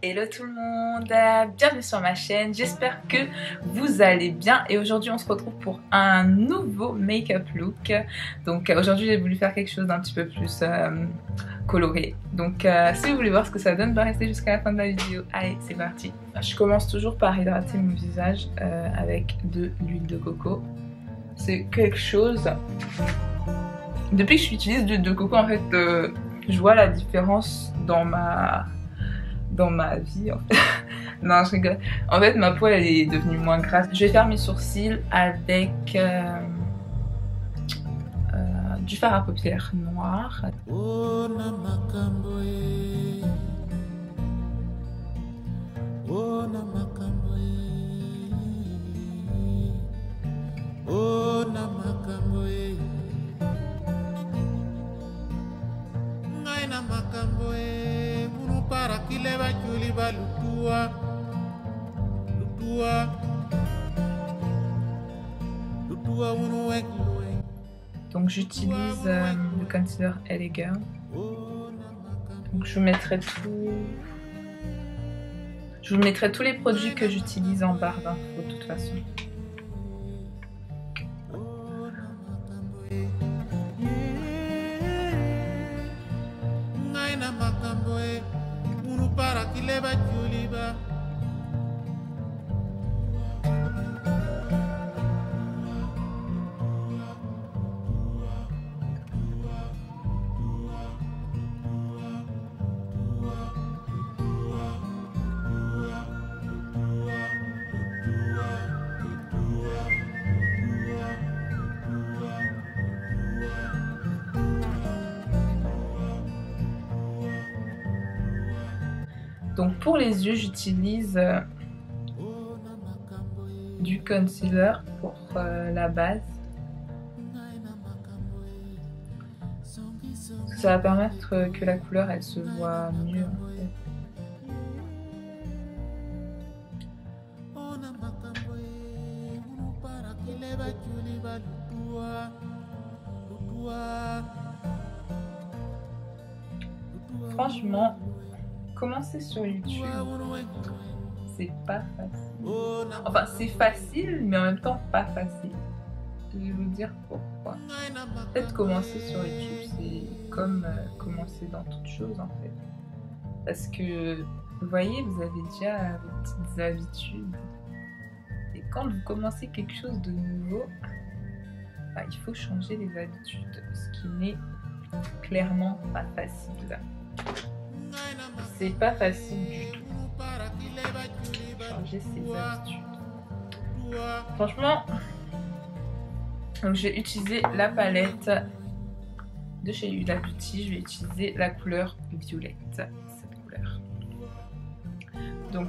Hello tout le monde, bienvenue sur ma chaîne, j'espère que vous allez bien et aujourd'hui on se retrouve pour un nouveau make-up look. Donc aujourd'hui j'ai voulu faire quelque chose d'un petit peu plus coloré. Donc si vous voulez voir ce que ça donne, bah restez jusqu'à la fin de la vidéo. Allez, c'est parti. Je commence toujours par hydrater mon visage avec de l'huile de coco. C'est quelque chose... Depuis que j'utilise de l'huile de coco en fait, je vois la différence dans ma vie en fait. Non, je rigole. En fait ma peau elle est devenue moins grasse. Je vais faire mes sourcils avec du fard à paupières noir. Donc j'utilise le concealer Elegant. Donc je vous mettrai tous les produits que j'utilise en barre d'infos de toute façon. Donc pour les yeux, j'utilise du concealer pour la base. Ça va permettre que la couleur elle se voit mieux en fait. Franchement, commencer sur YouTube, c'est pas facile. Enfin, c'est facile, mais en même temps pas facile. Je vais vous dire pourquoi. En fait, commencer sur YouTube, c'est comme commencer dans toute chose en fait. Parce que, vous voyez, vous avez déjà vos petites habitudes. Et quand vous commencez quelque chose de nouveau, bah, il faut changer les habitudes. Ce qui n'est clairement pas facile. C'est pas facile du tout. Changer ses habitudes. Franchement, donc j'ai utilisé la palette de chez Huda Beauty. Je vais utiliser la couleur violette. Cette couleur. Donc,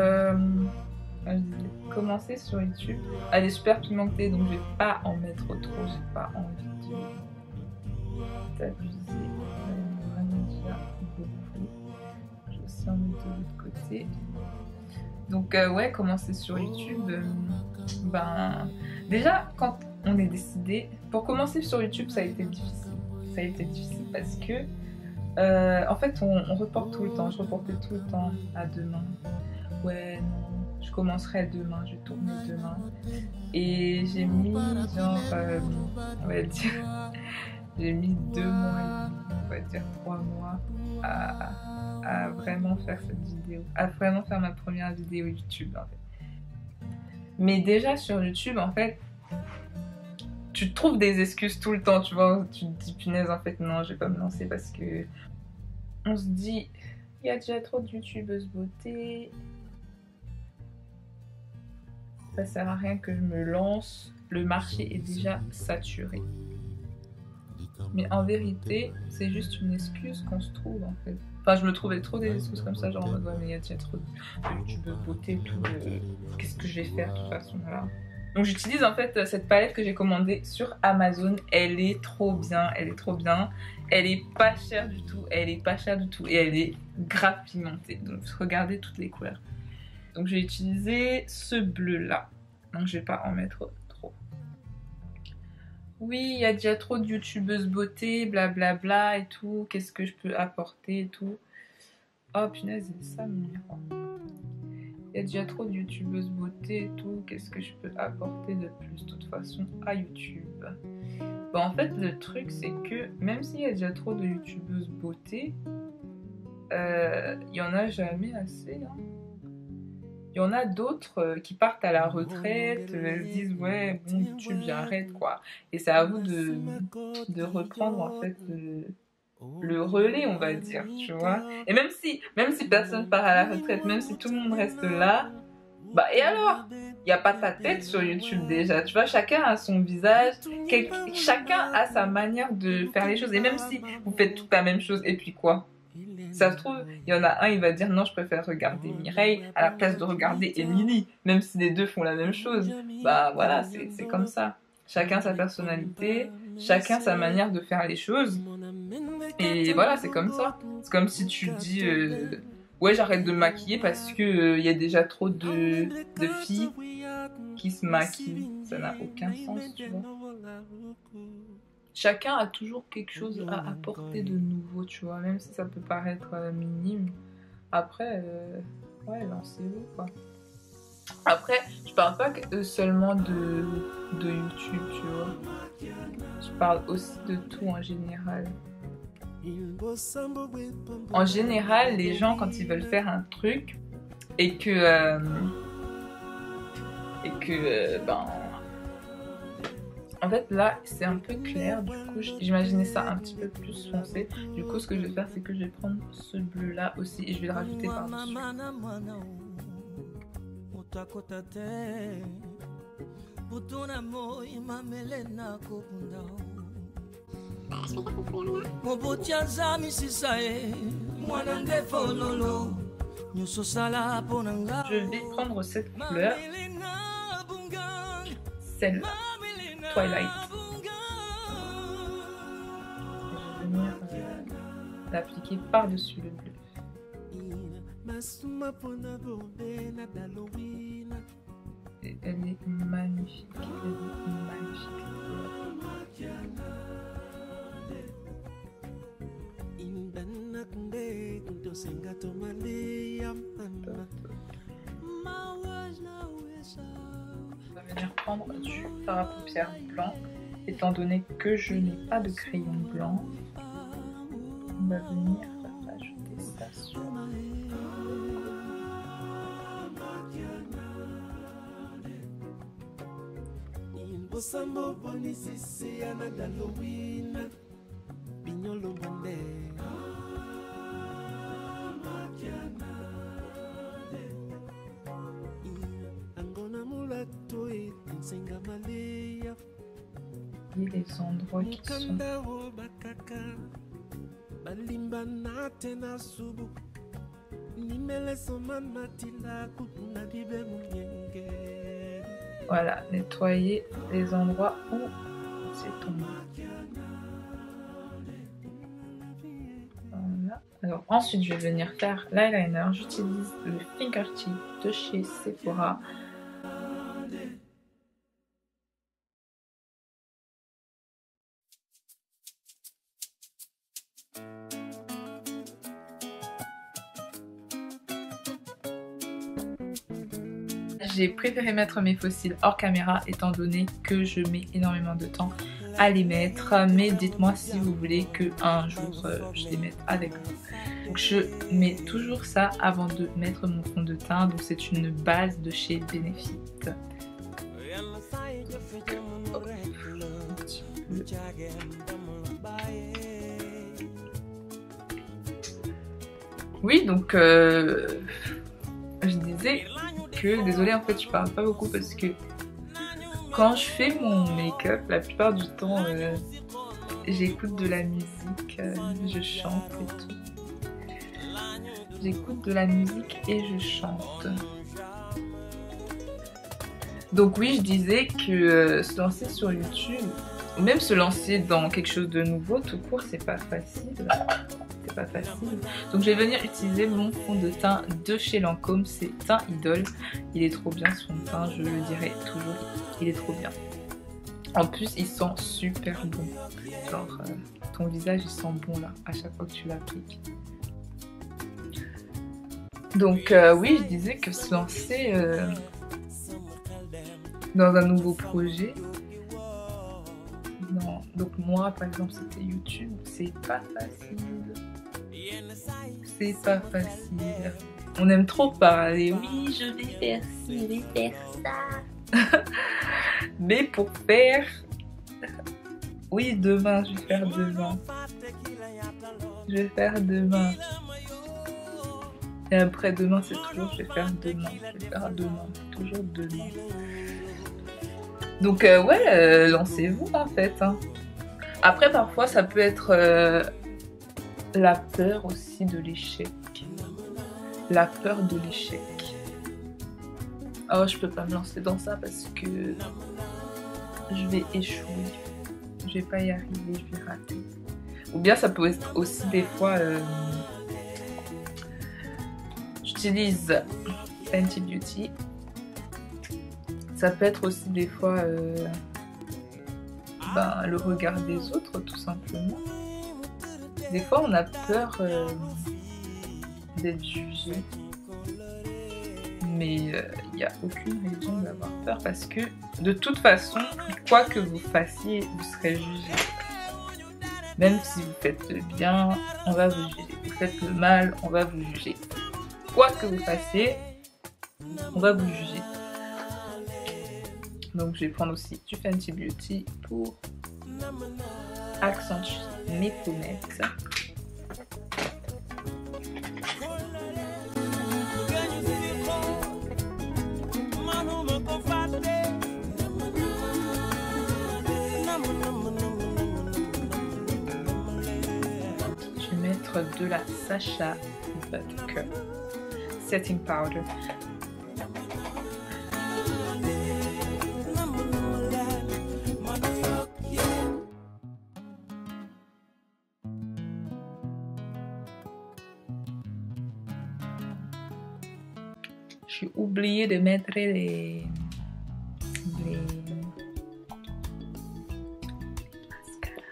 commencer sur YouTube. Elle est super pimentée, donc je vais pas en mettre trop. J'ai pas envie d'abuser. Vraiment déjà beaucoup. Je vais aussi en mettre de l'autre côté. Donc ouais, commencer sur YouTube, ben déjà quand on est décidé, pour commencer sur YouTube ça a été difficile. Ça a été difficile parce que en fait on reporte tout le temps. Je reportais tout le temps à demain. Ouais non, je commencerai demain, je tourne demain. Et j'ai mis genre, on va dire, j'ai mis 2 mois et demi, on va dire 3 mois à vraiment faire cette vidéo, à vraiment faire ma première vidéo YouTube en fait. Mais déjà sur YouTube en fait, tu te trouves des excuses tout le temps, tu vois, tu te dis punaise en fait non je vais pas me lancer parce que on se dit il y a déjà trop de youtubeuses beauté, ça sert à rien que je me lance, le marché est déjà saturé. Mais en vérité, c'est juste une excuse qu'on se trouve en fait. Enfin, je me trouvais trop des excuses comme ça, genre en mode ouais, mais il y a déjà trop de youtubeuses beauté et tout. Qu'est-ce que je vais faire de toute façon là. Donc j'utilise en fait cette palette que j'ai commandée sur Amazon. Elle est trop bien, elle est trop bien. Elle est pas chère du tout, elle est pas chère du tout et elle est grave pimentée. Donc regardez toutes les couleurs. Donc j'ai utilisé ce bleu là. Donc je vais pas en mettre trop. Oui, il y a déjà trop de youtubeuses beauté, blablabla et tout. Qu'est-ce que je peux apporter et tout. Oh punaise, c'est ça mon miroir. Il y a déjà trop de youtubeuses beauté et tout. Qu'est-ce que je peux apporter de plus de toute façon à YouTube? Bon, en fait, le truc, c'est que même s'il y a déjà trop de youtubeuses beauté, il y en a jamais assez. Hein. Il y en a d'autres qui partent à la retraite, se disent ouais, bon, YouTube, j'arrête quoi. Et c'est à vous de reprendre en fait le relais, on va dire, tu vois. Et même si personne part à la retraite, même si tout le monde reste là, bah et alors? Il n'y a pas ta tête sur YouTube déjà, tu vois, chacun a son visage, chacun a sa manière de faire les choses. Et même si vous faites toute la même chose, et puis quoi? Ça se trouve, il y en a un, il va dire non, je préfère regarder Mireille à la place de regarder Emily, même si les deux font la même chose. Bah voilà, c'est comme ça. Chacun sa personnalité, chacun sa manière de faire les choses. Et voilà, c'est comme ça. C'est comme si tu dis ouais, j'arrête de me maquiller parce que y a déjà trop de filles qui se maquillent. Ça n'a aucun sens, tu vois. Chacun a toujours quelque chose à apporter de nouveau, tu vois, même si ça peut paraître minime. Après, ouais, lancez-vous, quoi. Après, je parle pas seulement de YouTube, tu vois. Je parle aussi de tout en général. En général, les gens, quand ils veulent faire un truc et que ben, en fait là c'est un peu clair, du coup j'imaginais ça un petit peu plus foncé. Du coup ce que je vais faire, c'est que je vais prendre ce bleu là aussi et je vais le rajouter par dessus. Je vais prendre cette couleur, celle-là, Twilight. Je vais venir l'appliquer par-dessus le bleu. Et elle est magnifique, elle est magnifique. On va venir prendre du fard à paupières blanc, étant donné que je n'ai pas de crayon blanc. On va venir rajouter ça sur. Et les endroits qui sont voilà, nettoyer les endroits où c'est tombé. Voilà. Alors ensuite je vais venir faire l'eyeliner. J'utilise le Fingertip de chez Sephora. J'ai préféré mettre mes faux cils hors caméra étant donné que je mets énormément de temps à les mettre. Mais dites-moi si vous voulez qu'un jour je les mette avec vous. Donc je mets toujours ça avant de mettre mon fond de teint. Donc c'est une base de chez Benefit. Oui, donc je disais que, désolée en fait je parle pas beaucoup parce que quand je fais mon make-up, la plupart du temps j'écoute de la musique, je chante et tout. J'écoute de la musique et je chante. Donc oui, je disais que se lancer sur YouTube, ou même se lancer dans quelque chose de nouveau, tout court, c'est pas facile. C'est pas facile. Donc je vais venir utiliser mon fond de teint de chez Lancôme, c'est Teint Idole. Il est trop bien son teint, je le dirai toujours, il est trop bien. En plus, il sent super bon. Genre, ton visage il sent bon là, à chaque fois que tu l'appliques. Donc oui, je disais que se lancer dans un nouveau projet, non. Donc moi par exemple c'était YouTube, c'est pas facile. C'est pas facile. On aime trop parler, oui je vais faire ci, je vais faire ça. Mais pour faire, oui demain, je vais faire demain. Je vais faire demain. Et après demain c'est toujours je vais faire demain, je vais faire demain, toujours demain. Donc ouais, lancez-vous en fait. Hein. Après parfois ça peut être la peur aussi de l'échec. La peur de l'échec. Oh je peux pas me lancer dans ça parce que je vais échouer. Je vais pas y arriver, je vais rater. Ou bien ça peut être aussi des fois... j'utilise Fenty Beauty. Ça peut être aussi des fois le regard des autres tout simplement. Des fois on a peur d'être jugé. Mais il n'y a aucune raison d'avoir peur parce que de toute façon, quoi que vous fassiez, vous serez jugé. Même si vous faites le bien, on va vous juger. Vous faites le mal, on va vous juger. Quoi que vous fassiez, on va vous juger. Donc je vais prendre aussi du Fenty Beauty pour accentuer mes pommettes. Je vais mettre de la Sacha Buttercup Setting Powder. J'ai oublié de mettre les mascaras.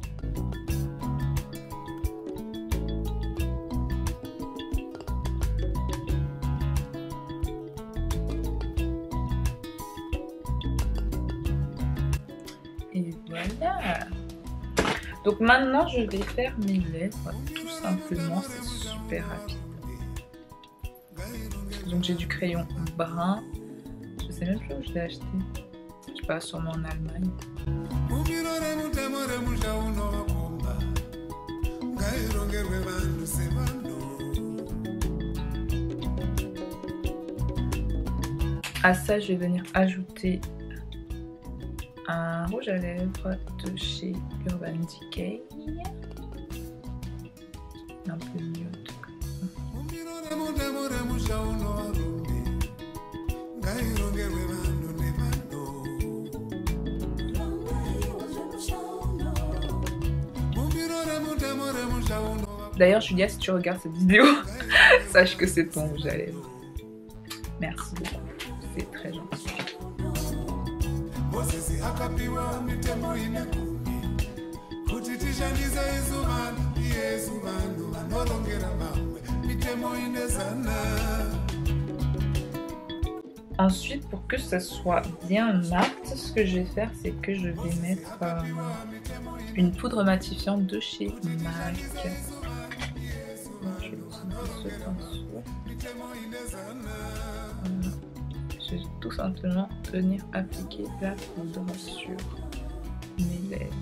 Et voilà. Donc maintenant je vais faire mes lèvres tout simplement, c'est super rapide. Donc j'ai du crayon brun, je sais même plus où je l'ai acheté, je sais pas, sûrement en Allemagne. À ça je vais venir ajouter un rouge à lèvres de chez Urban Decay, un peu nude. D'ailleurs Julia, si tu regardes cette vidéo, sache que c'est ton rouge à lèvres. Merci beaucoup, c'est très gentil. Ensuite, pour que ça soit bien mat, ce que je vais faire, c'est que je vais mettre une poudre matifiante de chez MAC. Donc, je vais utiliser ce pinceau. Je vais tout simplement venir appliquer la poudre sur mes lèvres.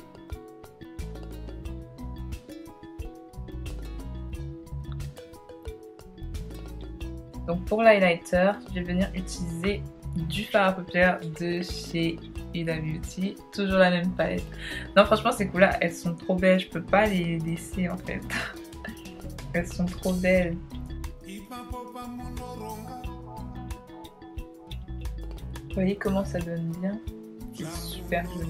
Donc pour l'highlighter, je vais venir utiliser du fard à paupières de chez Huda Beauty. Toujours la même palette. Non franchement ces couleurs elles sont trop belles, je peux pas les laisser en fait. Elles sont trop belles. Vous voyez comment ça donne bien? C'est super joli.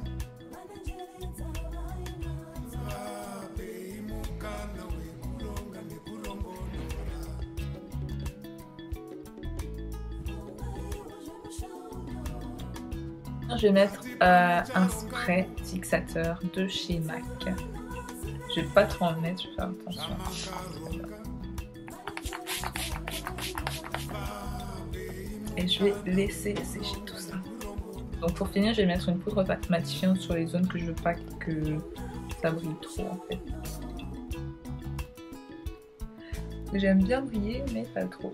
Je vais mettre un spray fixateur de chez MAC. Je vais pas trop en mettre, je vais faire attention. et je vais laisser sécher tout ça. Donc pour finir, je vais mettre une poudre matifiante sur les zones que je veux pas que ça brille trop en fait. J'aime bien briller mais pas trop.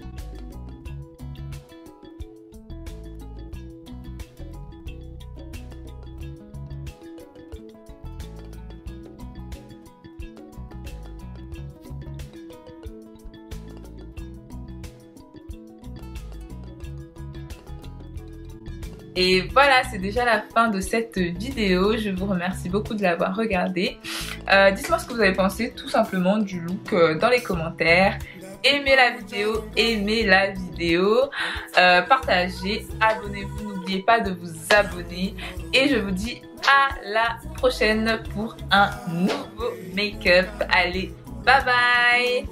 Et voilà, c'est déjà la fin de cette vidéo. Je vous remercie beaucoup de l'avoir regardée. Dites-moi ce que vous avez pensé tout simplement du look dans les commentaires. Aimez la vidéo, partagez, abonnez-vous, n'oubliez pas de vous abonner. Et je vous dis à la prochaine pour un nouveau make-up. Allez, bye bye!